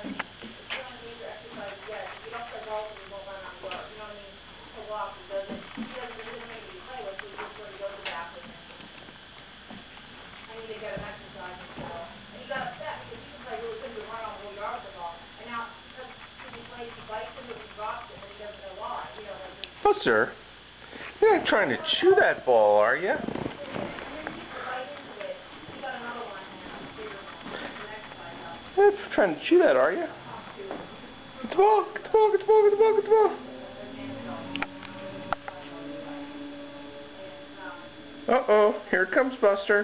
It's one of the major exercises, yes. If you don't play golf, you won't learn how to work. You know what I mean? To walk, he doesn't anybody to play with, so he just sort of goes back with it. I need to get him exercising, so. And he got upset because he was like really good to run on the whole yard with the ball. And now, because he plays, he bites it, or he drops it, and he doesn't know why. You know, like just. Buster, you're not trying to chew that ball, are you? And then he used to bite into it. He got another one now, bigger one. The next guy got. You're not trying to chew that, are you? Get the ball, get the ball, get the ball, get the ball, get the ball. Uh-oh, here it comes, Buster.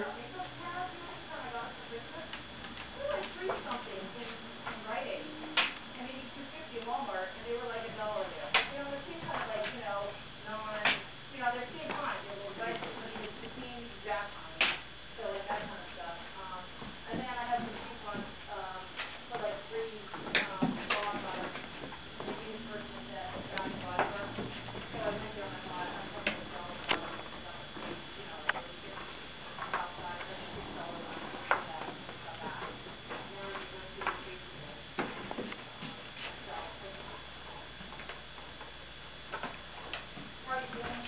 Walmart, and they were like $1 there. You know, they seem kind of like, you know, they seem fine. They're little dice, but the candy jack on it. So like that kind of stuff. And then I had some coupons for like free bonfires. Maybe his first one that got the buyer. So I went there and I bought a couple of dollars on it. Got the free, you know, like it was $50 outside, and then $6 on it for that. Got that. And then we went to the Casey Bowl. So, how are you feeling?